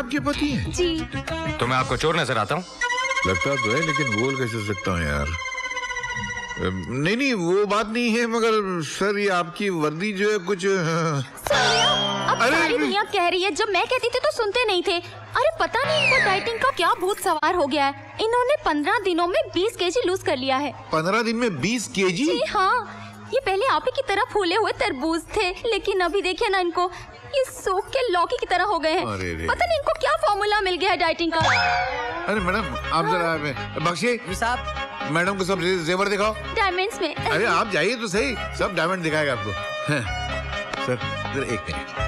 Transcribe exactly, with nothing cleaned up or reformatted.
आपके पति हैं? जी। तो मैं आपको चोर नजर आता हूँ? लगता तो है, लेकिन बोल कैसे सकता हूँ यार। नहीं नहीं वो बात नहीं है, मगर सर ये आपकी वर्दी जो है कुछ। अब सारी दुनिया कह रही है, जब मैं कहती थी तो सुनते नहीं थे। अरे पता नहीं इनको डाइटिंग का क्या भूत सवार हो गया है। इन्होंने पंद्रह दिनों में बीस केजी लूज कर लिया है। पंद्रह दिन में बीस केजी? जी हाँ, ये पहले आप ही की तरह फूले हुए तरबूज थे, लेकिन अभी देखिए ना इनको, ये सूख के लौकी की तरह हो गए हैं। पता नहीं इनको क्या फॉर्मूला मिल गया है डाइटिंग का। अरे मैडम आप जरा बख्शिए साहब, मैडम को सब जेवर दिखाओ। डायमंड्स में। अरे आप जाइए तो सही, सब डायमंड दिखाएगा आपको। सर एक मिनट।